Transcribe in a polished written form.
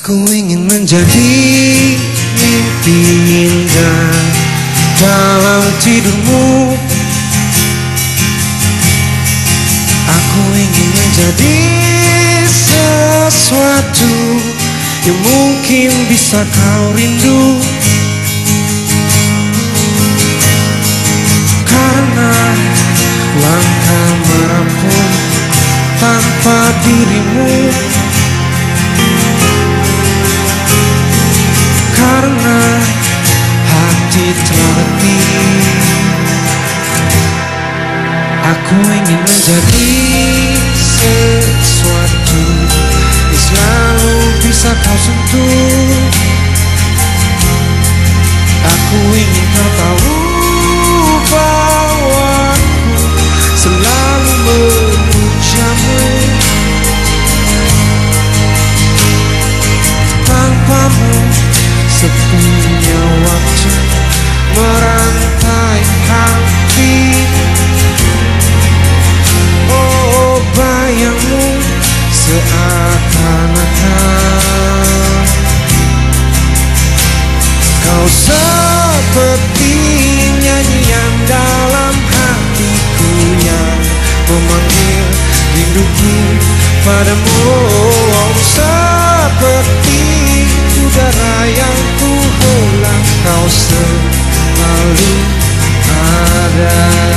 Aku ingin menjadi mimpi indah dalam tidurmu. Aku ingin menjadi sesuatu yang mungkin bisa kau rindu. Karena langkah merapun tanpa dirimu. Karena hati telah letih. Aku ingin menjadi sesuatu yang selalu bisa kau sentuh. Aku ingin kau tahu bahwa aku selalu memujamu. Tanpamu sepinya waktu merantai hati. Oh, bayangmu seakan-akan kau seperti nyanyian dalam hatiku yang memanggil rinduku padamu. Oh, seperti udara yang ku hela, kau selalu ada.